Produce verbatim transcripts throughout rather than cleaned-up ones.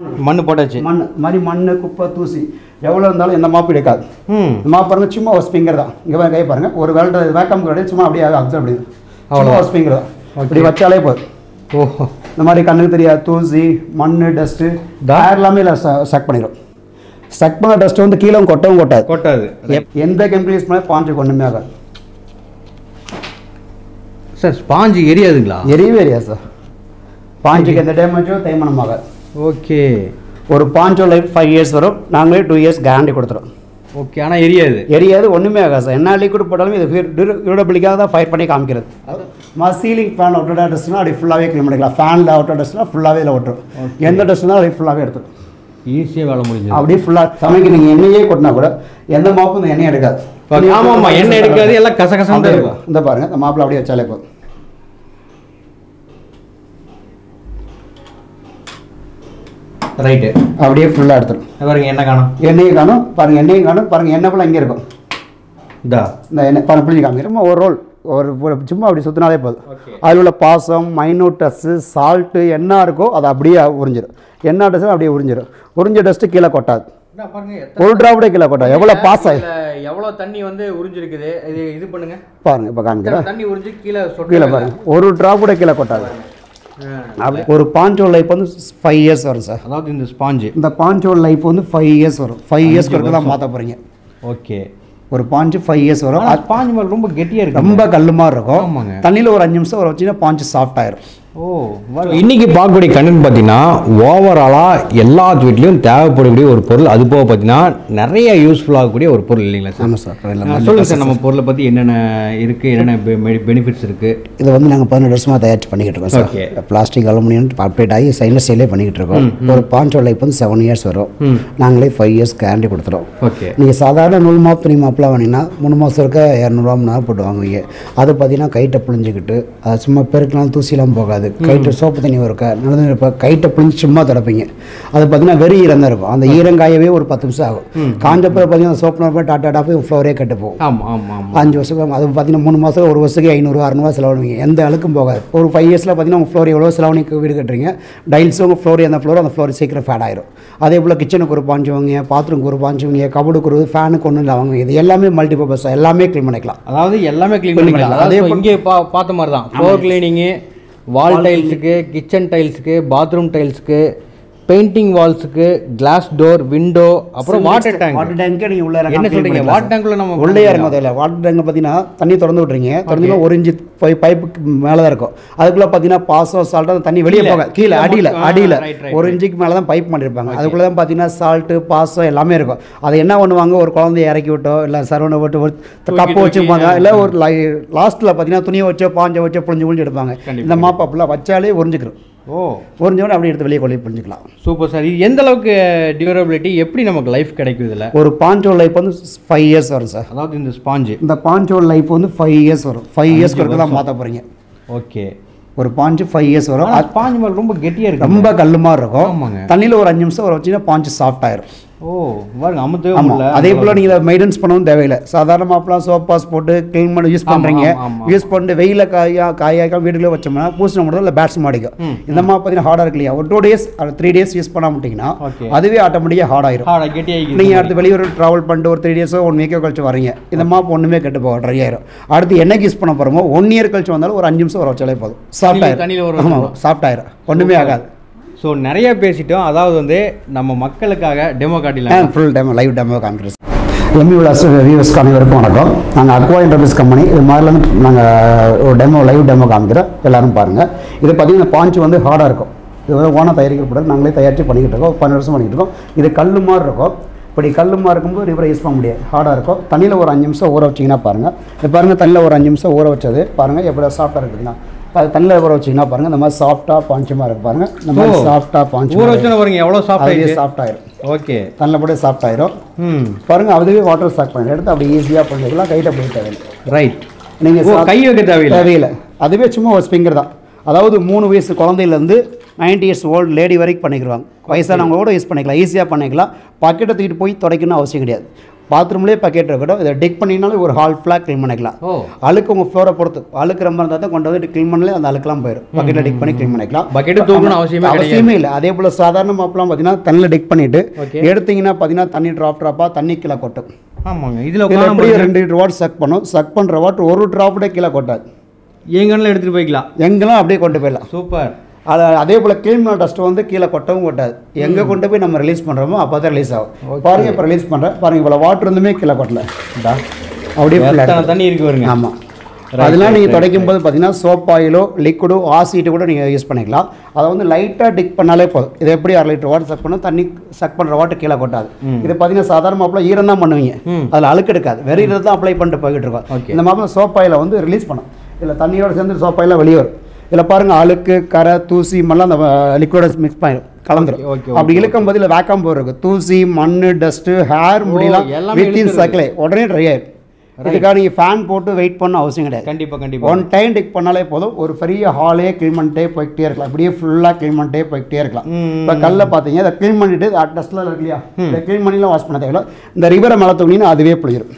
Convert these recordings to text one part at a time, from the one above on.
மண் போட்டாச்சு. மண் மாதிரி மண் குப்பை தூசி எவ்வளோ இருந்தாலும் எந்த மாப்பு எடுக்காது. இந்த மாப்பு பாருங்க சும்மா ஒரு ஸ்பிங்கர் தான். இங்கே கை பாருங்க ஒரு வேல்ட வேக்கம் கிடையாது, சும்மா அப்படியே அப்சர்வ் பண்ணி அவ்வளோ ஒரு ஸ்பிங்கர் தான். அப்படி வச்சாலே போதும். ஓஹோ, இந்த மாதிரி கண்ணுக்கு தெரியாது தூசி மண் டஸ்ட்டு டயர் எல்லாமே இல்லை சக் பண்ணிடும். சக் பண்ண டஸ்ட்டு வந்து கீழே கொட்டவும் கொட்டாது கொட்டாது எந்த கெமிக்கல் யூஸ் பண்ணால் பாஞ்சுக்கு ஒன்றுமே ஆகாது சார். ஸ்பாஞ்சு எரியாதுங்களா? எரியவே எரியாது சார். பாஞ்சுக்கு எந்த டேமேஜோ தேய்மானம் ஆகாது. ஓகே, ஒரு பாஞ்சோ லைஃப் ஃபைவ் இயர்ஸ் வரும். நாங்களே டூ இயர்ஸ் கேரண்டி கொடுத்துரும். ஓகே, ஆனால் எரியாது எரியாது ஒன்றுமே ஆகாது சார். என்ன லிக்விட் போட்டாலும் இது டியூரபிலிக்காக தான் ஃபயர் பண்ணி காமிக்கிறது. மா சீலிங் ஃபேன் அவுட்டோட டஸ்ட்னா அப்படி ஃபுல்லாகவே க்ளீன் பண்ணிக்கலாம். ஃபேனில் அவுட்டோட டஸ்ட்னா ஃபுல்லாகவே இதில் ஓட்டுரும். எந்த டஸ்ட்னா அப்படி ஃபுல்லாகவே எடுத்துரும். ஈஸியாக வேலை முடிஞ்சு அப்படியே ஃபுல்லாக சமைக்க நீங்கள் எண்ணெயே கொட்டினா கூட எந்த மாப்பும் இந்த எண்ணெய் எடுக்காது. ஆமாம் ஆமாம், எண்ணெய் எடுக்காது, எல்லாம் கசகசம் தான் இருக்கும். இந்த பாருங்கள், இந்த மாப்பில் அப்படியே வச்சாலே போதும். ரைட்டு, அப்படியே ஃபுல்லாக எடுத்துடும். பாருங்க எண்ணெய் காணும், எண்ணெயும் காணும் பாருங்கள், எண்ணெயும் காணும் பாருங்கள். எண்ணெய் ஃபுல்லாக இங்கே இருக்கும். இதா இந்த எண்ணெய் பாருங்க புளிஞ்சு காமிக்கிறோம். ஒரு ரோல் ஒரு சும்மா அப்படி சுற்றினாலே போதும். அதில் உள்ள பாசம் மைனூட்டஸ்ஸு சால்ட்டு என்ன இருக்கோ அதை அப்படியே உறிஞ்சிடும். என்ன டஸ்ட்டு அப்படியே உறிஞ்சிடும். உறிஞ்ச டஸ்ட்டு கீழே கொட்டாது. ஒரு டிராப்டே கீழே கொட்டாது. எவ்வளோ பாஸ் ஆகி எவ்வளோ தண்ணி வந்து உறிஞ்சிருக்குது. இது இது பண்ணுங்க பாருங்க, இப்போ காமிக்கிறேன். தண்ணி உறிஞ்சி கீழே கீழே பாருங்க, ஒரு டிராப் கூட கீழே கொட்டாது. அப்படி ஒரு பாஞ்சோ லைஃப் வந்து ஃபைவ் இயர்ஸ் வரும் சார். அதாவது இந்த ஸ்பாஞ்சு இந்த பாஞ்சோ லைஃப் வந்து ஃபைவ் இயர்ஸ் வரும். ஃபைவ் இயர்ஸ்க்கு வரைக்கும் தான் மாற்ற போகிறீங்க. ஓகே, ஒரு பாஞ்சு ஃபைவ் இயர்ஸ் வரும். அது பாஞ்சு மேலே ரொம்ப கெட்டியாக இருக்கும், ரொம்ப கல் மாதிரி இருக்கும். தண்ணியில் ஒரு அஞ்சு நிமிஷம் வர வச்சிங்கன்னா பாஞ்சு சாஃப்ட் ஆயிரும். ஓ, இன்னைக்கு பார்க்கக்கூடிய கண்டென்ட் பார்த்தீங்கன்னா ஓவராலாக எல்லா வீட்லையும் தேவைப்படக்கூடிய ஒரு பொருள். அது போக பார்த்தீங்கன்னா நிறைய யூஸ்ஃபுல் ஆகக்கூடிய ஒரு பொருள் இல்லைங்களா சார்? ஆமாம் சார். சொல்லுங்கள் சார், நம்ம பொருளை பற்றி என்னென்ன இருக்குது, என்னென்ன பெனிஃபிட்ஸ் இருக்குது? இதை வந்து நாங்கள் பதினெட்டு வருஷமாக தயாரித்து பண்ணிக்கிட்டு இருக்கோம் sir. Okay, plastic aluminium update ஆகி சைனஸ் ஸ்டைலே பண்ணிக்கிட்டு இருக்கோம். ஒரு பாஞ்சோ லைஃப் வந்து செவன் இயர்ஸ் வரும். நாங்களே ஃபைவ் இயர்ஸ் கேரண்டி கொடுத்துறோம். ஓகே, நீங்கள் சாதாரண நூல் மாப்பு துணி மாப்பிலாம் வாங்கினீங்கன்னா மூணு மாதம் இருக்க இரநூறுவா மூணு போட்டு வாங்குவீங்க. அது பார்த்தீங்கன்னா கைட்டை புழிஞ்சிக்கிட்டு அது சும்மா பெருக்கலாம் தூசிலாம் போகாது. கைட்டு சோப்பு தண்ணி இருக்க நடந்து இப்போ கைட்டை புளிஞ்சு சும்மா தொடப்பீங்க. அது பார்த்தீங்கன்னா வெறி ஈரம் தான் இருக்கும். அந்த ஈரங்காயவே ஒரு பத்து நிமிஷம் ஆகும். காஞ்சப்பறம் பார்த்தீங்கன்னா சோப்பு போய் டாட்டா டாப்பே ஃப்ளோரே கட்டு போகும். ஆமாம் ஆமாம், அஞ்சு வருஷம் அது பார்த்தீங்கன்னா மூணு மாதம் ஒரு வருஷத்துக்கு ஐநூறுவா அறுநூறுவா செலவழிங்க. எந்த அழுக்கும் போகாது. ஒரு ஃபைவ் இயர்ஸில் பார்த்தீங்கன்னா உங்கள் ஃப்ளோர் எவ்வளோ செலவணிக்கு வீடு கட்டுறீங்க. டைல்ஸும் உங்கள் ஃப்ளோர் அந்த ஃப்ளோர் அந்த ஃப்ளோர் சீக்கிரம் ஃபேட் ஆயிரும். அதே போல் கிச்சனுக்கு ஒரு பாஞ்சு வாங்க, பாத்ரூமுக்கு ஒரு பாஞ்சு வாங்க, கபடுக்கு ஒரு ஃபேனுக்கு ஒன்றும் இல்லை வாங்க. இது எல்லாமே மல்டி பர்பஸ், எல்லாமே க்ளீன் பண்ணிக்கலாம். அதாவது எல்லாமே க்ளீன் பண்ணிக்கலாம். அதே இங்கே பா பார்த்த மாதிரி தான் ஃப்ளோர் கிளீனிங்கு, வால் டைல்ஸுக்கு, கிச்சன் டைல்ஸுக்கு, பாத்ரூம் டைல்ஸுக்கு, பெயிண்டிங் வால்ஸுக்கு, கிளாஸ் டோர், விண்டோ, அப்புறம் வாட்டர் டேங்க். வாட்டர் டேங்க் நீங்கள் உள்ள என்ன சொல்கிறீங்க? வாட்டர் டேங்க்ல நம்ம உள்ளே இறங்கும். அதில் வாட்டர் டேங்க் பார்த்தீங்கன்னா தண்ணி திறந்து விட்றீங்க. திறந்து ஒரு இன்ச்சு போய் பைப்புக்கு மேலே தான் இருக்கும். அதுக்குள்ளே பார்த்தீங்கன்னா பாசம் சால்ட்டு அந்த தண்ணி வெளியே போக கீழே அடியில் அடியில் ஒரு இன்ச்சுக்கு மேலே தான் பைப் பண்ணியிருப்பாங்க. அதுக்குள்ளே தான் பார்த்தீங்கன்னா சால்ட்டு பாசம் எல்லாமே இருக்கும். அதை என்ன பண்ணுவாங்க, ஒரு குழந்தைய இறக்கி விட்டோ இல்லை சரவணை விட்டு ஒரு கப்பு வச்சுப்பாங்க. இல்லை ஒரு லாஸ்ட்டில் பார்த்தீங்கன்னா துணியை வச்சோ பாஞ்சை வச்சோ புழிஞ்சு புழிஞ்சு எடுப்பாங்க. இந்த மாப்பு அப்படிலாம் வச்சாலே உறிஞ்சிக்கிறோம். ஓ, உறிஞ்சோட அப்படி எடுத்து வெளியே கொள்ளி புரிஞ்சுக்கலாம். Super sir. இது எந்த அளவுக்கு டியூரபிலிட்டி, எப்படி நமக்கு லைஃப் கிடைக்கும் இதில்? ஒரு பாஞ்சோ லைஃப் வந்து ஃபைவ் இயர்ஸ் வரும் சார். அதாவது இந்த ஸ்பாஞ்சு இந்த பாஞ்சோ லைஃப் வந்து ஃபைவ் இயர்ஸ் வரும். ஃபைவ் இயர்ஸ்க்கு வரைக்கும் தான் மாற்ற போகிறீங்க. ஓகே, ஒரு பாஞ்சு ஃபைவ் இயர்ஸ் வரும். அது பாஞ்சு மேலே ரொம்ப கெட்டியாக இருக்கும், ரொம்ப கல் மாதிரி இருக்கும். ஆமாங்க, தண்ணியில் ஒரு அஞ்சு நிமிஷம் வர வச்சிங்கன்னா பாஞ்சு சாஃப்ட் ஆயிரும். ஓ, அமுத்து. அதே போல் நீங்கள் இதை மெயின்டெனன்ஸ் பண்ணவும் தேவையில்லை. சாதாரண மாப்பெலாம் சோப் பாஸ் போட்டு க்ளீன் பண்ணி யூஸ் பண்ணுறீங்க. யூஸ் பண்ணிட்டு வெயில காயா காயாக்கா வீட்டுக்குள்ளே வச்சோம்னா பூசின மட்டும் இல்லை பேட்ஸ் மாடிக்கும். இந்த மாப்பு பார்த்தீங்கன்னா ஹார்டாக இருக்கு இல்லையா, ஒரு two days three days use பண்ண மாட்டிங்கன்னா அதுவே ஆட்டோமேட்டிக்காக ஹார்ட் ஆயிரும். நீங்கள் அடுத்து வெளியூர் ட்ராவல் பண்ணிட்டு ஒரு த்ரீ டேஸோ ஒன் வீக்கோ கழிச்சு வரீங்க, இந்த மாப்பு ஒன்றுமே கெட்டு போகும், ட்ரை ஆயிரும். அடுத்து என்னைக்கு யூஸ் பண்ண போகிறோமோ ஒன் இயர் கழிச்சு வந்தாலும் ஒரு அஞ்சு நிமிஷம் வர வச்சாலே போதும், சாஃப்ட் ஆயிரும். ஆமாம், சாஃப்ட் ஆயிரும், ஒன்றுமே ஆகாது. ஸோ நிறைய பேசிட்டோம். அதாவது வந்து நம்ம மக்களுக்காக டெமோ காட்டிலாம் ஃபுல் டெமோ லைவ் டெமோ காமிக்கிறோம். எம்இ விலாஸ் வியூவர்ஸ்க்கு அனைவருக்கும் வணக்கம். நாங்கள் அக்வா என்டர்பிரைஸ் கம்பெனி. இது மாதிரிலேருந்து நாங்கள் ஒரு டெமோ லைவ் டெமோ காமிக்கிறோம், எல்லோரும் பாருங்கள். இது பார்த்தீங்கன்னா பாஞ்சு வந்து ஹார்டாக இருக்கும். இது வந்து ஓனாக தயாரிக்கப்படாது, நாங்களே தயாரித்து பண்ணிக்கிட்டு இருக்கோம். பன்னெண்டு வருஷம் பண்ணிக்கிட்டு இருக்கோம். இது கல் மாதிரி இருக்கும். இப்படி கல் மாதிரி இருக்கும்போது ரிவரை யூஸ் பண்ண முடியாது, ஹார்டாக இருக்கும். தண்ணியில் ஒரு அஞ்சு நிமிஷம் ஊற வச்சிங்கன்னா பாருங்கள். இது பாருங்கள், தண்ணியில் ஒரு அஞ்சு நிமிஷம் ஊற வச்சது பாருங்கள் எப்படி சாஃப்டாக இருக்குதுன்னா. அது தண்ணியில் ஊற வச்சிங்கன்னா பாருங்கள், இந்த மாதிரி சாஃப்டாக பாஞ்சமாக இருக்குது பாருங்கள். இந்த மாதிரி சாஃப்டாக பாஞ்சு ஊற வச்சுன்னா பாருங்க எவ்வளோ சாஃப்டாக சாஃப்ட் ஆயிரும். ஓகே, தண்ணியில் போட்டு சாஃப்ட் ஆயிரும். ம், பாருங்கள், அதுவே வாட்டர் ஸ்டாக் பண்ணி எடுத்து அப்படி ஈஸியாக பண்ணிக்கலாம். கைட்டை போய் தேவையில்லை. ரைட், நீங்கள் கை வைக்க தேவையில்லை தேவையில்லை அதுவே சும்மா ஒரு ஸ்பிங்கர் தான். அதாவது மூணு வயசு குழந்தையிலேருந்து நைன்டி இயர்ஸ் ஓல்டு லேடி வரைக்கும் பண்ணிக்கிடுவாங்க. வயசானவங்களோட யூஸ் பண்ணிக்கலாம், ஈஸியாக பண்ணிக்கலாம். பாக்கெட்டை தூக்கிட்டு போய் துடைக்கணும்னு அவசியம் கிடையாது. பாத்ரூம்லேயே பக்கெட் இருக்கட்டும், இதை டிக் பண்ணினாலும் ஒரு ஹால் ஃபுல்லாக க்ளீன் பண்ணிக்கலாம். அழுக்கு உங்கள் ஃப்ளோரை பொறுத்து அழுக்கு ரொம்ப இருந்தால் தான் கொண்டு வந்து க்ளீன் பண்ணல அந்த அழுக்கெல்லாம் போயிடும். பக்கெட்டில் டிக் பண்ணி க்ளீன் பண்ணிக்கலாம். பக்கெட்டு தூக்கணும் அவசியமே அவசியமே இல்லை. அதே போல் சாதாரண மாப்பெல்லாம் பார்த்தீங்கன்னா தண்ணியில் டிக் பண்ணிவிட்டு எடுத்தீங்கன்னா பார்த்தீங்கன்னா தண்ணி ட்ராப் ட்ராப்பாக தண்ணி கீழே கொட்டும். ஆமாங்க. இதில் எப்படி ரெண்டு வாட் சக் பண்ணும், சக் பண்ணுற வாட் ஒரு ட்ராப்டே கீழே கொட்டாது. எங்கெல்லாம் எடுத்துகிட்டு போய்க்கலாம், எங்கெல்லாம் அப்படியே கொண்டு போயிடலாம். சூப்பர். அது அதே போல் க்ளீன் பண்ண டஸ்ட்டு வந்து கீழே கொட்டவும் கொட்டாது. எங்கே கொண்டு போய் நம்ம ரிலீஸ் பண்ணுறோமோ அப்போ தான் ரிலீஸ் ஆகும். பாருங்கள், இப்போ ரிலீஸ் பண்ணுறேன் பாருங்கள், இவ்வளோ வாட்டர் இருந்துமே கீழே கொட்டல, அப்படியே தண்ணி இருக்கு வருங்க. ஆமாம், அதெல்லாம் நீங்கள் துடைக்கும் போது பார்த்தீங்கன்னா சோப் ஆயிலோ லிக்விடோ ஆசிட்டு கூட நீங்கள் யூஸ் பண்ணிக்கலாம். அதை வந்து லைட்டாக டிக் பண்ணாலே போதும். இது எப்படி அரை லிட்டர் வாட்டர் சக் பண்ணால் தண்ணி சக் பண்ணுற வாட்டர் கீழே கொட்டாது. இது பார்த்தீங்கன்னா சாதாரண மாப்பிள ஈரம் தான் பண்ணுவீங்க, அதில் அழுக்கு எடுக்காது. வெறும் இதை தான் அப்ளை பண்ணிட்டு போய்கிட்டு இருக்கோம். இந்த மாப்பிள சோப் ஆயிலை வந்து ரிலீஸ் பண்ணும். இதில் தண்ணியோடு சேர்ந்து சோப் ஆயிலாக வெளியே வரும். இதில் பாருங்கள், அழுக்கு கரை தூசி மண்ணெலாம் அந்த லிக்விட மிக்ஸ் பண்ணிடும், கலந்துரும். அப்படி இழுக்கும் போது இல்லை வேக்கம் போர் இருக்குது, தூசி மண் டஸ்ட்டு ஹேர் முடியலாம் வித்தின் சர்க்கிளே உடனே ட்ரை ஆயிடும். இதுக்காக நீங்கள் ஃபேன் போட்டு வெயிட் பண்ண அவசியம் கிடையாது. கண்டிப்பாக கண்டிப்பாக ஒன் டைம் டிக் பண்ணாலே போதும். ஒரு பெரிய ஹாலே க்ளீன் பண்ணிட்டே போய்கிட்டே இருக்கலாம். அப்படியே ஃபுல்லாக க்ளீன் பண்ணிட்டே போய்கிட்டே இருக்கலாம். இப்போ கல்ல பார்த்தீங்க, அதை க்ளீன் பண்ணிட்டு டஸ்ட்லாம் இருக்கு இல்லையா, இதை க்ளீன் பண்ணிலாம் வாஷ் பண்ண தேவையில்ல. இந்த ரிவரை மேலே தூங்கினா அதுவே போயிடும்.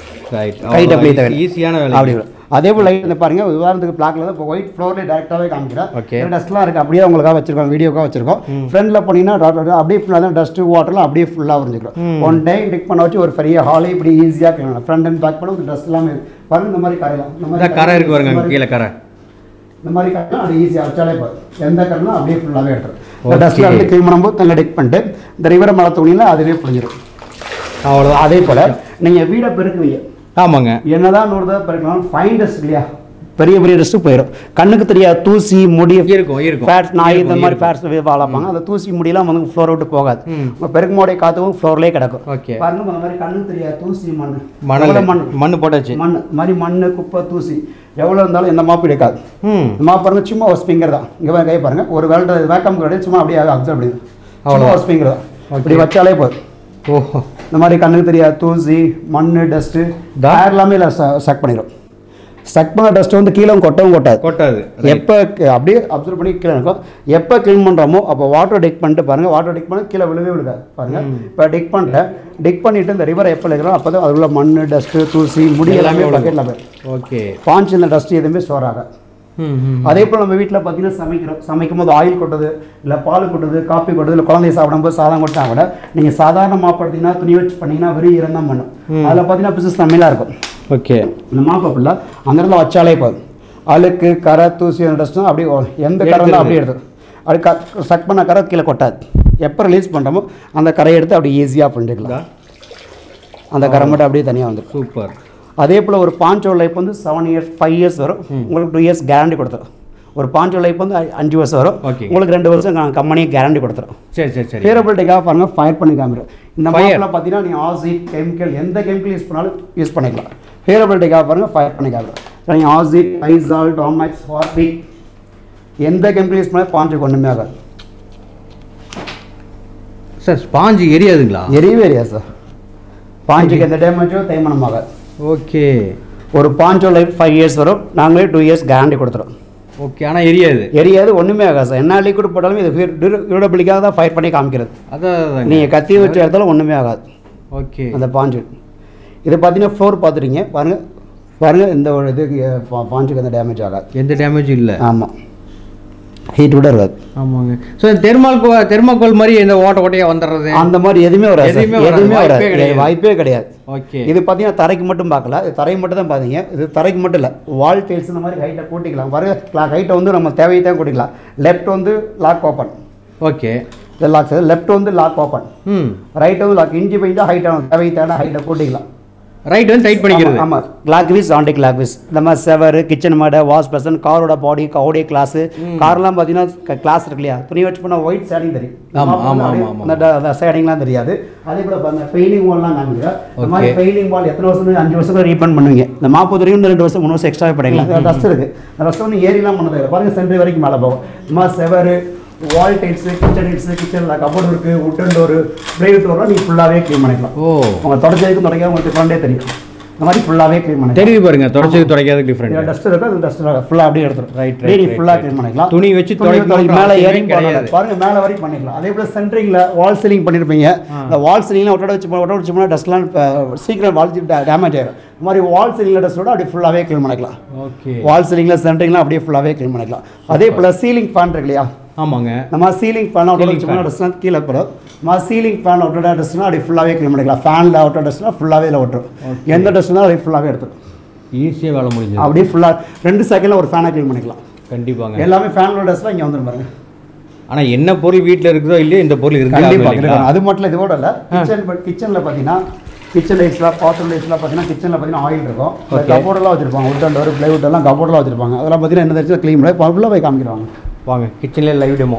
ரைட், அப்படியே தேவை ஈஸியான வேலை. அப்படி அதே போல் லைட் இந்த பாருங்கள், உதாரணத்துக்கு பிளாக்ல தான் இப்போ ஒயிட் ஃப்ளோர்லேயே டேரெக்டாகவே காமிக்கிறேன். ஓகே, டஸ்ட்லாம் இருக்குது, அப்படியே உங்களுக்காக வச்சிருக்கோம், வீடியோக்காக வச்சிருக்கோம். ஃப்ரண்டில் போனீங்கன்னா அப்படியே ஃபுல்லாக தான் டஸ்ட்டு வாட்டர்லாம் அப்படியே ஃபுல்லாக வரைஞ்சிக்கிறோம். ஒன் டைம் டிக் பண்ண வச்சு ஒரு பெரிய ஹாலே இப்படி ஈஸியாக கிளம்பலாம். ஃப்ரண்ட் அண்ட் பேக் பண்ண டஸ்ட் எல்லாமே பாருங்கள். இந்த மாதிரி கரையலாம், இந்த மாதிரி கரை இருக்கு பாருங்க, கீழே கரை இந்த மாதிரி கரைலாம் அப்படி ஈஸியாக வச்சாலே போதும். எந்த கரைலாம் அப்படியே ஃபுல்லாகவே எடுத்துரும். இந்த டஸ்ட்டில் வந்து க்ளீன் பண்ணும்போது தங்க டிக் பண்ணிட்டு இந்த ரிவரை மழை துணியில் அதுவே புரிஞ்சிடும். அவ்வளோ. அதே போல் நீங்கள் வீடை பெருக்குவீங்க. ஆமாங்க, என்னதான் நூறு தான் பெருக்கலாம், ஃபைன் டஸ்ட் இல்லையா, பெரிய பெரிய டஸ்ட்டு போயிடும். கண்ணுக்கு தெரியாது தூசி முடி இருக்கும் இருக்கும் ஃபேட்ஸ் நாய் இந்த மாதிரி ஃபேட்ஸ் வளர்ப்பாங்க. அந்த தூசி முடியெல்லாம் வந்து ஃப்ளோர் விட்டு போகாது. பெருக்குமோடைய காற்றுக்கும் ஃப்ளோர்லேயே கிடக்கும். ஓகே, பாருங்க, அந்த மாதிரி கண்ணுக்கு தெரியாது தூசி மண் மணல் மண் மண் போட்டாச்சு மண் மாதிரி மண் குப்பை தூசி எவ்வளோ இருந்தாலும் எந்த மாப்பு எடுக்காது. இந்த மாப்பு பாருங்க, சும்மா ஒரு ஸ்பிங்கர் தான். இங்கே கை பாருங்க, ஒரு வேல்ட வேக்கம் கிடையாது, சும்மா அப்படியே அப்சர்வ் பண்ணிடுது. அவ்வளோ ஒரு ஸ்பிங்கர் தான், அப்படி வச்சாலே போதும். ஓஹோ, இந்த மாதிரி கண்ணுக்கு தெரியாது தூசி மண் டஸ்ட்டு ஹேர் எல்லாமே இல்லை சக் பண்ணிடும். சக் பண்ண டஸ்ட்டு வந்து கீழே கொட்டவும் கொட்டாது கொட்டாது எப்போ அப்படியே அப்சர்வ் பண்ணி கீழே இருக்கும். எப்போ க்ளீன் பண்ணுறோமோ அப்போ வாட்டர் டிக் பண்ணிட்டு பாருங்கள், வாட்டர் டிக் பண்ணி கீழே விழுவே விழுக்காது பாருங்கள். இப்போ டிக் பண்ணிட்டேன், டிக் பண்ணிவிட்டு இந்த ரிவரை எப்போ இருக்கிறோம் அப்போ தான் அது உள்ள மண் டஸ்ட்டு தூசி முடி எல்லாமே பக்கெட்டில் போய் ஓகே பாஞ்சு இந்த டஸ்ட்டு எதுவுமே ஸ்டோர் ஆகாது. அதே போல் நம்ம வீட்டில் பார்த்தீங்கன்னா சமைக்கிறோம், சமைக்கும் போது ஆயில் கொட்டுது இல்லை பால் கொட்டுது காப்பி கொட்டுது இல்லை குழந்தைய சாப்பிடும்போது சாதம் கொட்டா கூட நீங்கள் சாதாரண மாப்படுத்தீங்கன்னா துணி வச்சு பண்ணிங்கன்னா வெறும் ஈரம் தான் பண்ணும். அதில் பார்த்தீங்கன்னா பிசு சமையலாக இருக்கும். ஓகே, இந்த மாப்பை ஃபுல்லாக அந்த இடத்துல வச்சாலே போதும். அழுக்கு கரை தூசி டஸ்ட்டும் அப்படியே எந்த கரை தான் அப்படியே எடுத்து அது க சக் பண்ண கரை கீழே கொட்டாது. எப்போ ரிலீஸ் பண்ணுறோமோ அந்த கரையை எடுத்து அப்படி ஈஸியாக பண்ணிக்கலாம். அந்த கரை மட்டும் அப்படியே தனியாக வந்துடும். சூப்பர். அதே போல் ஒரு பாஞ்சோ லைஃப் வந்து செவன் இயர்ஸ் ஃபைவ் இயர்ஸ் வரும். உங்களுக்கு டூ இயர்ஸ் கேரண்டி கொடுத்துரும். ஒரு பாஞ்சோ லைஃப் வந்து அஞ்சு வருஷம் வரும். உங்களுக்கு ரெண்டு வருஷம் கம்பெனியை கேரண்டி கொடுத்துரும். சரி சரி சரி. டியூரபிலிட்டிக்காக பாருங்க, ஃபயர் பண்ணி காமிடும். இந்த மாப்பில் பார்த்தீங்கன்னா நீங்கள் ஆசிட் கெமிக்கல் எந்த கெமிக்கல் யூஸ் பண்ணாலும் யூஸ் பண்ணிக்கலாம். டியூரபிலிட்டிக்காக பாருங்க, ஃபயர் பண்ணி காமிடும். நீங்கள் ஆசிட் ஐசால் டாமேக்ஸ் ஹார்பிக் எந்த கெமிக்கல் யூஸ் பண்ணாலும் பாஞ்சு ஒன்றுமே ஆகாது சார். ஸ்பாஞ்சு எரியாதுங்களா? எரியவே எரியாது சார். பாஞ்சுக்கு எந்த டேமேஜோ தேய்மானம் ஆகாது. ஓகே, ஒரு பாஞ்சோ லைஃப் ஃபைவ் இயர்ஸ் வரும். நாங்களே டூ இயர்ஸ் கேரண்டி கொடுத்துரும். ஓகே, ஆனால் எரியாது எரியாது ஒன்றுமே ஆகாது சார். என்ன லிக்விட் போட்டாலும் இது டியூரபிலிட்டிக்காக தான் ஃபயர் பண்ணி காமிக்கிறது. அதான் நீங்கள் கத்தி வச்சு இடத்துல ஒன்றுமே ஆகாது. ஓகே, அந்த பாஞ்சு இது பார்த்தீங்கன்னா ஃப்ளோர் பார்த்துட்டீங்க பாருங்கள் பாருங்கள், இந்த ஒரு இது பாஞ்சுக்கு எந்த டேமேஜ் ஆகாது. எந்த டேமேஜும் இல்லை. ஆமாம், ஹீட் கூட இருக்காது. ஆமாங்க. ஸோ தெர்மால் தெர்மாக்கோல் மாதிரி இந்த ஓட்ட ஓட்டையாக வந்துடுறது அந்த மாதிரி எதுவுமே வராது. எதுவுமே எதுவுமே வராது, வாய்ப்பே கிடையாது. ஓகே, இது பார்த்தீங்கன்னா தரைக்கு மட்டும் பார்க்கல, இது தரைக்கு மட்டும் தான் பார்த்தீங்க. இது தரைக்கு மட்டும் இல்லை, வால் டைல்ஸ் இந்த மாதிரி ஹைட்டை கூட்டிக்கலாம். வர ஹைட்டை வந்து நம்ம தேவையை தான் கூட்டிக்கலாம். லெஃப்ட் வந்து லாக் ஓப்பன். ஓகே, இது லாக் லெஃப்ட் வந்து லாக் ஓப்பன். ம், ரைட் வந்து லாக். இஞ்சி பைஞ்சா ஹைட்டை தேவையை தேவை ஹைட்டை கூட்டிக்கலாம். ரைட் வந்து டைட் பண்ணிக்கிறது. ஆமாம், clockwise anticlockwise இந்த மாதிரி செவர் கிச்சன் மாடை வாஷ் பர்சன் காரோட பாடி காரோடைய கிளாஸு கார்லாம் பார்த்தீங்கன்னா கிளாஸ் இருக்கு இல்லையா, துணி வச்சு பண்ணால் ஒயிட் ஷேடிங் தெரியும். ஆமாம் ஆமாம் ஆமாம், அந்த ஷேடிங்லாம் தெரியாது. அதே போல் அந்த பெயிண்டிங் வால்லாம் காமிக்கிறேன். இந்த மாதிரி பெயிண்டிங் வால் எத்தனை வருஷம் அஞ்சு வருஷம் ரீபன் பண்ணுவீங்க. இந்த நாற்பது வரைக்கும் ரெண்டு வருஷம் மூணு வருஷம் எக்ஸ்ட்ராவே பண்ணிக்கலாம். டஸ்ட் இருக்குது, அந்த டஸ்ட் வந்து ஏரிலாம் பண்ண தேவை. பாருங்கள், சென்ட்ரி வரைக்கும் மேலே போகும். இந்த மாதிரி செவர் வால் டைல்ஸு கிச்சன் டைல்ஸு கிச்சனில் கபோர்டு இருக்குது, உட்டன் டோரு பிரைவேட் டோர்லாம் நீங்கள் ஃபுல்லாகவே க்ளீன் பண்ணிக்கலாம். ஓ, உங்கள் தொடச்சதுக்கும் தொடக்க உங்களுக்கு ஃப்ரெண்டே தெரியும். இந்த மாதிரி ஃபுல்லாகவே க்ளீன் பண்ணிக்கலாம். தெரியுது பாருங்க, தொடச்சி துடைக்காத டிஃப்ரெண்ட். டஸ்ட் இருக்கும், அது டஸ்ட் ஃபுல்லாக அப்படியே எடுத்துரும். Right right. ஃபுல்லாக க்ளீன் பண்ணிக்கலாம். துணி வச்சு துடைக்கணும், மேலே ஏரிங் பண்ணலாம் பாருங்க, மேலே வரைக்கும் பண்ணிக்கலாம். அதே போல் சென்ட்ரிங்கில் வால் சீலிங் பண்ணியிருப்பீங்க. இந்த வால் சீலிங்லாம் ஒட்டோட வச்சு ஒட்டோட வச்சு போனால் டஸ்ட்லாம் சீக்கிரம் வால் டேமேஜ் ஆயிடும். இந்த மாதிரி வால் சீலிங்கில் டஸ்ட்டோட அப்படியே ஃபுல்லாகவே க்ளீன் பண்ணிக்கலாம். ஓகே. வால் சீலிங்கில் சென்ட்ரிங்லாம் அப்படியே ஃபுல்லாகவே க்ளீன் பண்ணிக்கலாம். அதே போல் சீலிங் ஃபேன் இருக்கு இல்லையா? ஆமாங்க. நம்ம சீலிங் ஃபேன் அவுட்டோட வச்சு போனால் டஸ்ட்லாம் கீழே போகிறோம். நம்ம சீலிங் ஃபேன் அவுட்டோட டஸ்ட்னா அப்படியே ஃபுல்லாகவே க்ளீன் பண்ணிக்கலாம். ஃபேனில் அவுட்டோட டஸ்ட்னா ஃபுல்லாகவே இதில் ஓட்டுரும். எந்த டஸ்ட்னா அப்படியே ஃபுல்லாகவே எடுத்துரும். ஈஸியாக வேலை முடிஞ்சு அப்படியே ஃபுல்லாக ரெண்டு செகண்டில் ஒரு ஃபேனை க்ளீன் பண்ணிக்கலாம். கண்டிப்பாங்க. எல்லாமே ஃபேனோட டஸ்ட்லாம் இங்கே வந்துடும் பாருங்க. ஆனால் என்ன பொருள் வீட்டில் இருக்குதோ இல்லையோ இந்த பொருள் இருக்கு கண்டிப்பாக. அது மட்டும் இல்லை, இதோட இல்லை. கிச்சன் கிச்சனில் பார்த்தீங்கன்னா கிச்சன் லைட்ஸ்லாம் பாத்ரூம் லைட்ஸ்லாம் பார்த்தீங்கன்னா கிச்சனில் பார்த்தீங்கன்னா ஆயில் இருக்கும். கபோர்டெல்லாம் வச்சிருப்பாங்க. உட் அண்ட் ஒரு பிளைவுட் எல்லாம் கபோர்டெல்லாம் வச்சிருப்பாங்க. அதெல்லாம் பார்த்தீங்கன்னா என்ன தெரிஞ்சு க்ளீன் பண்ணி ஃபுல்லாக போய் காமிக்கிறாங்க. வாங்க கிச்சன்லேயே லைவ் டெமோ.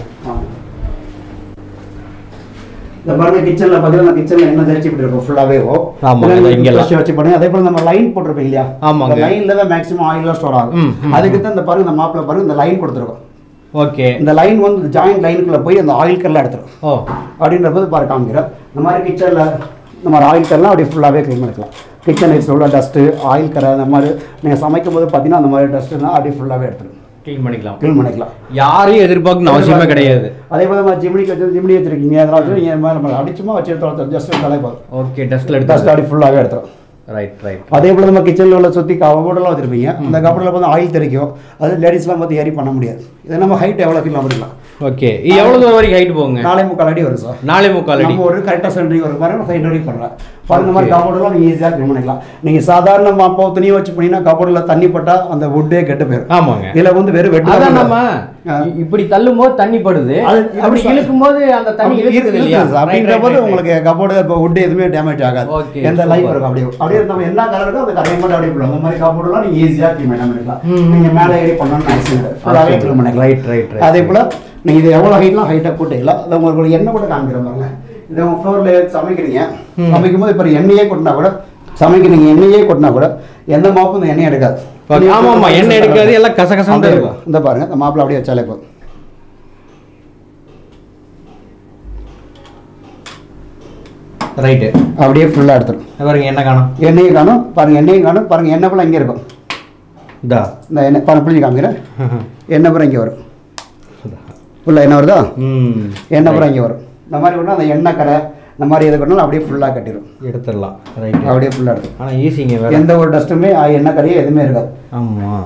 இந்த பாருங்க கிச்சனில் பார்த்தீங்கன்னா கிச்சனில் என்ன தெரிச்சு இப்படி இருக்கும் ஃபுல்லாகவே. இங்கே வச்சு பண்ணி அதே போல் நம்ம லைன் போட்டிருப்போம் இல்லையா? ஆமாங்க. லைனில் தான் மேக்ஸிமம் ஆயிலாம் ஸ்டோர் ஆகும். அதுக்கு தான் இந்த பாருங்க இந்த மாப்பில் பாருங்க இந்த லைன் கொடுத்துருக்கோம். ஓகே. இந்த லைன் வந்து ஜாயிண்ட் லைனுக்குள்ளே போய் அந்த ஆயில் கரெலாம் எடுத்துரும். ஓ அப்படின்ற போது பாரு காமிக்கிறேன். இந்த மாதிரி கிச்சனில் இந்த மாதிரி ஆயில் கரெலாம் அப்படியே ஃபுல்லாகவே க்ளீன் பண்ணிக்கலாம். கிச்சன் லைட்ஸ் உள்ள டஸ்ட்டு ஆயில் கரை அந்த மாதிரி நீங்கள் சமைக்கும் போது பார்த்தீங்கன்னா அந்த மாதிரி டஸ்ட்டுனா அப்படியே ஃபுல்லாகவே எடுத்துரும். க்ளீன் பண்ணிக்கலாம். க்ளீன் பண்ணிக்கலாம். யாரையும் எதிர்பார்க்கணும் அவசியமே கிடையாது. அதே போல் நம்ம ஜிம்னிக்கு வச்சு ஜிம்னி வச்சிருக்கீங்க, அதெல்லாம் வச்சு நீங்கள் நம்ம அடிச்சுமா வச்சு எடுத்து ஜஸ்ட் எடுத்தாலே போதும். ஓகே. டஸ்ட்டில் எடுத்து டஸ்ட் அப்படி ஃபுல்லாகவே எடுத்துரும். Right right. அதே போல் நம்ம கிச்சனில் உள்ள சுற்றி கபோர்டெல்லாம் வச்சுருப்பீங்க. அந்த கபோர்டில் பார்த்து ஆயில் தெரிக்கும். அது லேடிஸ்லாம் பார்த்து ஏறி பண்ண முடியாது. இதை நம்ம ஹைட் எவ்வளோ ஃபீல் பண்ணிக்கலாம். ஓகே. எவ்வளோ தூரம் வரைக்கும் ஹைட் போங்க? நாலே முக்கால் அடி வரும் சார். நாலே முக்கால் அடி ஒரு கரெக்டாக சென்ட்ரிங் வரும் பாருங்க. சைட் வரைக்கும் பண்ணுறேன் பாருங்க. இந்த மாதிரி கபோர்டெல்லாம் நீங்கள் ஈஸியாக க்ளீன் பண்ணிக்கலாம். நீங்கள் சாதாரண மாப்போ துணியை வச்சு பண்ணிங்கன்னா கபோர்டில் தண்ணி பட்டால் அந்த வுட்டே கெட்டு போயிடும். ஆமாங்க. இதில் வந்து வெறும் வெட்டு தான். நம்ம இப்படி தள்ளும் போது தண்ணி படுது, அப்படி இழுக்கும் போது அந்த தண்ணி இழுக்குது இல்லையா? அப்படின்ற போது உங்களுக்கு கபோர்டு இப்போ வுட் எதுவுமே டேமேஜ் ஆகாது. எந்த லைஃப் இருக்கும் அப்படியே அப்படியே நம்ம என்ன கலர் இருக்கோ அந்த கரையை மட்டும் அப்படியே போடும். அந்த மாதிரி கபோர்டெல்லாம் நீங்கள் ஈஸியாக க்ளீன் பண்ணிக்கலாம். நீங்கள் மேலே ஏறி பண்ணணும்னு அவசியம் இல்லை. ஃபுல்லாகவே க்ளீன் பண்ணிக்கலாம். Right right. அதே போல் நீங்கள் இது எவ்வளோ ஹைட்லாம் ஹைட்டாக கூட்டிக்கலாம். அதை உங்களுக்கு எண்ணெய் கூட காமிக்கிற பாருங்க. இதை உங்கள் ஃப்ளோரில் சமைக்கிறீங்க, சமைக்கும் போது இப்போ எண்ணெயே கொட்டினா கூட சமைக்கிறீங்க எண்ணெயே கொட்டினா கூட எந்த மாப்பும் இந்த எண்ணெய் எடுக்காது. ஆமாம் ஆமாம், எண்ணெய் எடுக்காது, எல்லாம் கசகசம் தான் இருக்கும். இந்த பாருங்க இந்த மாப்பிள்ள அப்படியே வச்சாலே போதும். ரைட்டு. அப்படியே ஃபுல்லாக எடுத்துடும். பாருங்க எண்ணெய் காணும், எண்ணெயை காணும் பாருங்க, எண்ணெயும் காணும் பாருங்க. எண்ணெய் ஃபுல்லாக இங்கே இருக்கும். இதா இந்த எண்ணெய் பாருங்க புளிஞ்சு காமிக்கிறேன். எண்ணெய் பூரா இங்கே வரும். ஃபுல்லாக என்ன வருதா? எண்ணெய் பூரா இங்கே வரும். இந்த மாதிரி ஒன்று அந்த எண்ணெய் கரை இந்த மாதிரி எது பண்ணாலும் அப்படியே ஃபுல்லாக கட்டிடும். எடுத்துடலாம். ரைட். அப்படியே ஃபுல்லாக எடுத்து. ஆனால் ஈஸிங்க, எந்த ஒரு டஸ்ட்டுமே எண்ணெய் கரையே எதுவுமே இருக்காது. ஆமாம்.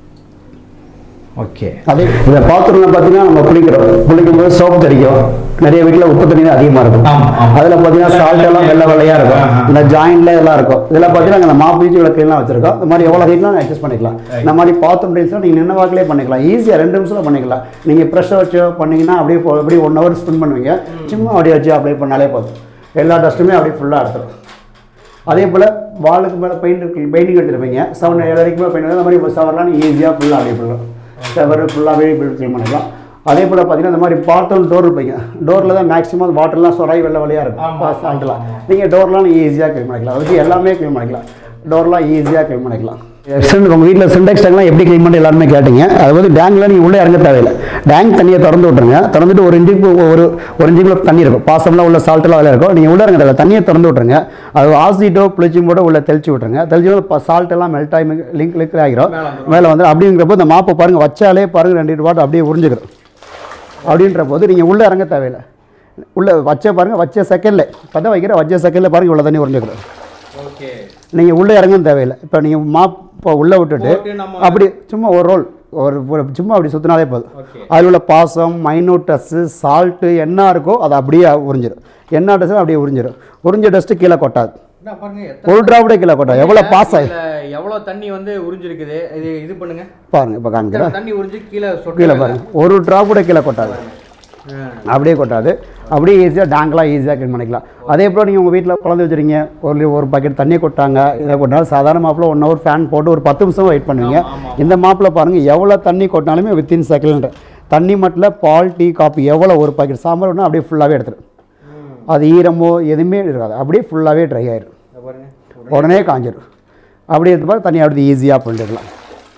ஓகே. அதே இந்த பாத்ரூமில் பார்த்தீங்கன்னா நம்ம குளிக்கிறோம், குளிக்கும் போது சோப்பு தெரிக்கும். நிறைய வீட்டில் உப்பு தண்ணி அதிகமாக இருக்கும். அதில் பார்த்தீங்கன்னா சால்ட் எல்லாம் வெள்ளை வெள்ளையாக இருக்கும். இந்த ஜாயின்ல இதெல்லாம் இருக்கும். இதில் பார்த்தீங்கன்னா அந்த மாப்பு பீச்சு விளக்கெல்லாம் வச்சிருக்கோம். இந்த மாதிரி எவ்வளோ ஹீட்லாம் அட்ஜஸ்ட் பண்ணிக்கலாம். இந்த மாதிரி பாத்ரூம் டைல்ஸ்லாம் நீங்கள் நின்று வாக்கிலே பண்ணிக்கலாம். ஈஸியாக ரெண்டு நிமிஷத்தில் பண்ணிக்கலாம். நீங்கள் ப்ரெஷ்ஷை வச்சு பண்ணிங்கன்னா அப்படியே அப்படியே ஒன் ஹவர் ஸ்பெண்ட் பண்ணுவீங்க. சும்மா அப்படியே வச்சு அப்ளை பண்ணாலே போதும். எல்லா டஸ்ட்டுமே அப்படியே ஃபுல்லாக எடுத்துடும். அதே போல் வாலுக்கு மேலே பெயிண்ட் பெயிண்டிங் எடுத்துருப்பீங்க. செவன் ஏழு வரைக்கும் மேலே பெயிண்ட் அந்த மாதிரி சவர்லாம் நீங்கள் ஈஸியாக ஃபுல்லாக அப்படியே பண்ணலாம். செவர் ஃபுல்லாகவே க்ளீன் பண்ணிக்கலாம். அதே போல் பார்த்தீங்கன்னா இந்த மாதிரி பாத்ரூம் டோர் இருப்பீங்க. டோரில் தான் மேக்ஸிமம் வாட்டர்லாம் சொராய் வெள்ளை வழியாக இருக்கும். சால்ட்லாம் நீங்கள் டோர்லாம் நீங்கள் ஈஸியாக க்ளீன் பண்ணிக்கலாம். அதுக்கு எல்லாமே க்ளீன் பண்ணிக்கலாம். டோர்லாம் ஈஸியாக க்ளீன் பண்ணிக்கலாம். உங்கள் வீட்டில் சிண்டெக்ஸ் டேங்க்லாம் எப்படி க்ளீன் பண்ணி எல்லாருமே கேட்டீங்க. அது வந்து டேங்கில் நீங்கள் உள்ளே இறங்க தேவையில்லை. டேங்க் தண்ணியை திறந்து விட்ருங்க. திறந்துட்டு ஒரு இன்ச்சுக்கு ஒரு ஒரு இன்ச்சுக்குள்ள தண்ணி இருக்கும். பாசம்லாம் உள்ள சால்ட்டெல்லாம் அதில் இருக்கும். நீங்கள் உள்ளே இறங்க தேவை, தண்ணியை திறந்து விட்ருங்க. அது ஆசிட்டோ ப்ளீச்சிங் போட உள்ளே தெளிச்சு விட்ருங்க. தெளிச்சு சால்ட்டெல்லாம் மெல்ட் ஆகி லிங்க் லிங்க் ஆகிரும். மேலே வந்து அப்படிங்கிறப்போ இந்த மாப்பை பாருங்கள் வச்சாலே பாருங்கள் ரெண்டு வாட் அப்படியே உறிஞ்சிக்கிறோம். அப்படின்ற போது நீங்கள் உள்ளே இறங்க தேவையில்லை. உள்ளே வச்ச பாருங்கள், வச்ச செகண்டில் பற்ற வைக்கிற வச்ச செகண்டில் பாருங்கள் இவ்வளோ தண்ணி உறிஞ்சிக்கிறோம். நீங்கள் உள்ளே இறங்கவும் தேவையில்லை. இப்போ நீங்கள் மாப் இப்போ உள்ளே விட்டுட்டு அப்படி சும்மா ஒரு ரோல் ஒரு சும்மா அப்படி சுற்றினாலே போதும். அதில் உள்ள பாசம் மைனூட்டஸ்ஸு சால்ட்டு என்ன இருக்கோ அதை அப்படியே உறிஞ்சிடும். என்ன டஸ்ட்டு அப்படியே உறிஞ்சிடும். உறிஞ்ச டஸ்ட்டு கீழே கொட்டாது. ஒரு டிராப்டே கீழே கொட்டாது. எவ்வளோ பாஸ் ஆகி எவ்வளோ தண்ணி வந்து உறிஞ்சிருக்குது. இது இது பண்ணுங்க பாருங்க. இப்போ காமிக்கிறேன். தண்ணி உறிஞ்சி கீழே கீழே பாருங்க. ஒரு டிராப்டே கீழே கொட்டாது. அப்படியே கொட்டாது. அப்படியே ஈஸியாக டேங்கெலாம் ஈஸியாக க்ளீன் பண்ணிக்கலாம். அதே போல் நீங்கள் உங்கள் வீட்டில் குழந்தை வச்சுருங்க, ஒரு ஒரு பக்கெட் தண்ணி கொட்டாங்க, இதை கொட்டாலும் சாதாரண மாப்பில் ஒன் ஹவர் ஃபேன் போட்டு ஒரு பத்து நிமிஷம் வெயிட் பண்ணுவீங்க. இந்த மாப்பில் பாருங்கள் எவ்வளோ தண்ணி கொட்டினாலுமே வித்தின் செகண்ட் தண்ணி மட்டும் பால் டீ காஃபி எவ்வளோ ஒரு பாக்கெட் சாம்பார் ஒன்று அப்படியே ஃபுல்லாகவே எடுத்துடும். அது ஈரமோ எதுவுமே இருக்காது. அப்படியே ஃபுல்லாகவே ட்ரை ஆயிடும். உடனே காஞ்சிடும். அப்படியே எடுத்து பாரு தண்ணி அப்படி ஈஸியாக பண்ணிடலாம்.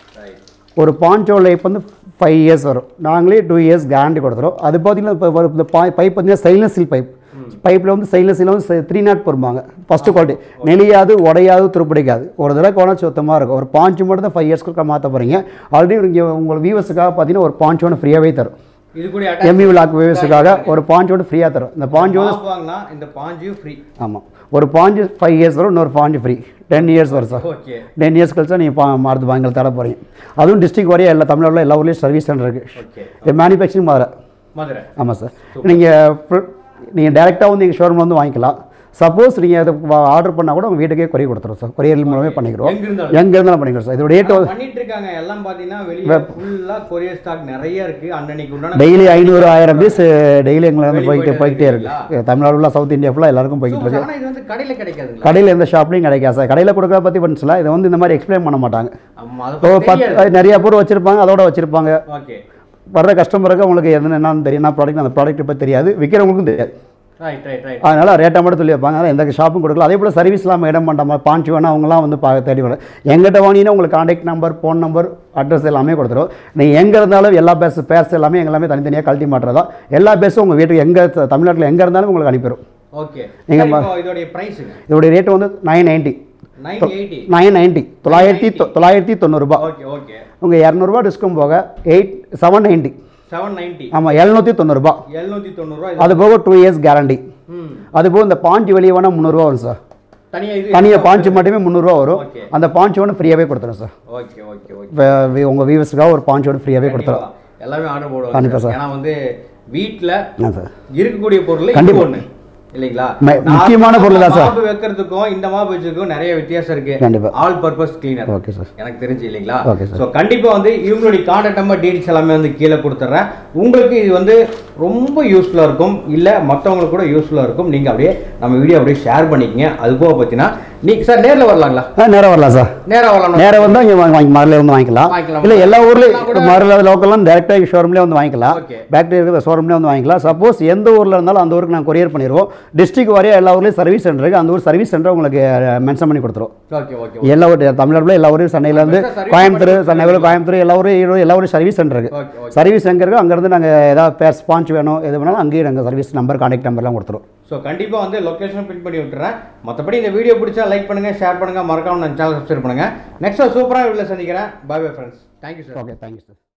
ஒரு பாஞ்சோ லைஃப் வந்து ஃபைவ் இயர்ஸ் வரும். நாங்களே டூ இயர்ஸ் கேரண்டி கொடுத்துரும். அது பார்த்தீங்கன்னா இப்போ இந்த பைப் பார்த்தீங்கன்னா ஸ்டெயின்லெஸ் ஸ்டீல் பைப். பைப்பில் வந்து ஸ்டெயின்லெஸ் வந்து த்ரீ நாட் போடுவாங்க ஃபஸ்ட்டு குவாலிட்டி. நெளியாது உடையாது துருப்பிடிக்காது. ஒரு தடவை கோணம் சுத்தமாக இருக்கும். ஒரு பாஞ்சு மட்டும் தான் ஃபைவ் இயர்ஸ்க்கு மாற்ற போகிறீங்க. ஆல்ரெடி நீங்கள் உங்கள் வியூவர்ஸுக்காக பார்த்தீங்கன்னா ஒரு பாஞ்சு ஒன்று ஃப்ரீயாகவே தரும். இது கூட எம்இ விளாக் வியூவர்ஸுக்காக ஒரு பாஞ்சு ஒன்று ஃப்ரீயாக தரும். இந்த பாஞ்சு வந்து இந்த பாஞ்சு ஃப்ரீ. ஆமாம், ஒரு பாஞ்சு ஃபைவ் இயர்ஸ் வரும், இன்னொரு பாஞ்சு ஃப்ரீ. டென் இயர்ஸ் வரும் சார். டென் இயர்ஸ் கழிச்சா நீங்கள் பா அடுத்து வாங்கி தர போகிறீங்க. அதுவும் டிஸ்ட்ரிக்ட் வரையும் எல்லா தமிழ்நாட்டில் எல்லா ஊர்லேயும் சர்வீஸ் சென்டர் இருக்குது. இது மேனுஃபேக்சரிங் மதுரை. மதுரை ஆமாம் சார். நீங்கள் நீங்கள் டேரெக்டாக வந்து எங்கள் ஷோரூமில் வந்து வாங்கிக்கலாம். சப்போஸ் நீங்கள் அதை ஆர்டர் பண்ணால் கூட உங்கள் வீட்டுக்கே கொரியர் கொடுத்துரும் சார். கொரியர் மூலமே பண்ணிக்கிறோம். எங்கே இருந்தாலும் பண்ணிக்கிறோம் சார். இதோட ரேட் பண்ணிட்டு இருக்காங்க எல்லாம் பார்த்தீங்கன்னா வெளியே ஃபுல்லாக கொரியர் ஸ்டாக் நிறைய இருக்குது. அன்னன்னைக்கு உண்டான டெய்லி ஐநூறு ஆயிரம் பீஸ் டெய்லி எங்களை வந்து போய்ட்டு போய்கிட்டே இருக்குது. தமிழ்நாடு ஃபுல்லாக சவுத் இந்தியா ஃபுல்லாக எல்லாருக்கும் போய்கிட்டு இருக்கு. ஆனால் இது வந்து கடையில் கிடைக்காது. கடையில் எந்த ஷாப்லையும் கிடைக்காது சார். கடையில் கொடுக்குற பற்றி பண்ணலாம். இதை வந்து இந்த மாதிரி எக்ஸ்பிளைன் பண்ண மாட்டாங்க. பத்து நிறைய பேர் வச்சுருப்பாங்க, அதோட வச்சுருப்பாங்க. ஓகே, வர்ற கஸ்டமருக்கு உங்களுக்கு எதுன்னு என்னன்னு தெரியும். நான் ப்ராடக்ட் அந்த ப்ராடக்ட் பற்றி தெரியாது, விற்கிறவங்களுக்கும் தெரியாது. ரைட் ரைட் ரைட் அதனால் ரேட்டை மட்டும் சொல்லி வைப்பாங்க. அதனால் எந்த ஷாப்பும் கொடுக்கல. அதே போல் சர்வீஸ் இல்லாமல் இடம் பண்ணுற பாஞ்சு வேணால் அவங்களாம் வந்து பா தேடி வர எங்கிட்ட வாங்கினா உங்களுக்கு contact number, phone number, address எல்லாமே கொடுத்துரும். நீங்கள் எங்கே இருந்தாலும் எல்லா பேஸ் பேஸ் எல்லாமே எல்லாமே தனித்தனியாக கழட்டி மாட்டுறதா. எல்லா பேஸும் உங்கள் வீட்டுக்கு எங்கே தமிழ்நாட்டில் எங்கே இருந்தாலும் உங்களுக்கு அனுப்பிடும். ஓகே, நீங்கள் இதோடைய ப்ரைஸ் இதோடைய ரேட்டு வந்து நைன் நைன்ட்டி நைன் நைன்ட்டி தொள்ளாயிரத்தி தொள்ளாயிரத்தி தொண்ணூறுபா. ஓகே ஓகே, உங்கள் இரநூறுபா டிஸ்கவுண்ட் போக eight seven ninety seven ninety ஆமாம் எழுநூற்றி தொண்ணூறுபா. எழுநூற்றி தொண்ணூறுபா. அது போக டூ இயர்ஸ் கேரண்டி. அது போக இந்த பாஞ்சு வெளியே வேணால் முந்நூறுரூவா வரும் சார். தனியாக பாஞ்சு மட்டுமே முந்நூறுரூவா வரும். அந்த பாஞ்சு ஒன்று ஃப்ரீயாகவே கொடுத்துரும் சார். ஓகே ஓகே ஓகே, உங்கள் வியூவர்ஸுக்காக ஒரு பாஞ்சு ஒன்று ஃப்ரீயாகவே கொடுத்துரும். எல்லாமே ஆர்டர் போடுவோம் கண்டிப்பாக சார். ஏன்னா வந்து வீட்டில் சார் இருக்கக்கூடிய பொருள் கண்டிப்பாக ஒன்று இல்லைங்களா? முக்கியமான பொருள் தான் சார். மாப்பு வைக்கிறதுக்கும் இந்த மாப்பு வச்சுக்கும் நிறைய வித்தியாசம் இருக்கு. கண்டிப்பா all purpose cleaner. Okay sir, எனக்கு தெரிஞ்சு இல்லைங்களா? Okay sir. ஸோ கண்டிப்பாக வந்து இவங்களுடைய கான்டாக்ட் நம்பர் டீடைல்ஸ் எல்லாமே வந்து கீழே கொடுத்துட்றேன். உங்களுக்கு இது வந்து ரொம்ப யூஸ்ஃபுல்லாக இருக்கும், இல்லை மற்றவங்களுக்கு கூட யூஸ்ஃபுல்லாக இருக்கும். நீங்கள் அப்படியே நம்ம வீடியோ அப்படியே ஷேர் பண்ணிக்கங்க. அது போக பார்த்தீங்கன்னா நீங்கள் சார் நேரில் வரலாங்களா? நேராக வரலாம் சார். நேராக வரலாம். நேராக வந்தால் இங்கே வாங்கி மதுரையில் வந்து வாங்கிக்கலாம். இல்லை எல்லா ஊர்லேயும் மதுரையில் லோக்கல்லாம் டேரெக்டாக ஷோரூம்லேயே வந்து வாங்கிக்கலாம். பேக்டரி இருக்கிற ஷோரூம்லேயே வந்து வாங்கிக்கலாம். சப்போஸ் எந்த ஊரில் இருந்தாலும் அந்த ஊருக்கு நான் கொரியர் பண்ணிடுவோம். டிஸ்ட்ரிக்ட் வரையும் எல்லா ஊர்லேயும் சர்வீஸ் சென்டர் இருக்குது. அந்த ஊர் சர்வீஸ் சென்டர் உங்களுக்கு மென்ஷன் பண்ணி கொடுத்துரும். ஓகே ஓகே, எல்லா ஊர் தமிழ்நாட்டில் எல்லா ஊரையும் சென்னையிலேருந்து கோயம்புத்தூர், சென்னையில் கோயம்புத்தூர் எல்லா ஊரும் ஈரோடு எல்லா ஊரும் சர்வீஸ் சென்டர் இருக்குது. சர்வீஸ் எங்கே இருக்குது அங்கேருந்து நாங்கள் ஏதாவது பேர் ஸ்பான்ச் வேணும் எது வேணாலும் அங்கேயும் நாங்கள் சர்வீஸ் நம்பர் கான்டாக்ட் நம்பர்லாம் கொடுத்துரும். ஸோ கண்டிப்பாக வந்து லொக்கேஷன் பின் பண்ணி விட்டுறேன். மற்றபடி இந்த வீடியோ பிடிச்சா லைக் பண்ணுங்கள், ஷேர் பண்ணுங்கள், மறக்காம நான் சேனல் சப்ஸ்கிரைப் பண்ணுங்கள். நெக்ஸ்ட் சூப்பராக வீடியோவில் சந்திக்கிறேன். Bye bye friends. Thank you sir. Okay, thank you sir.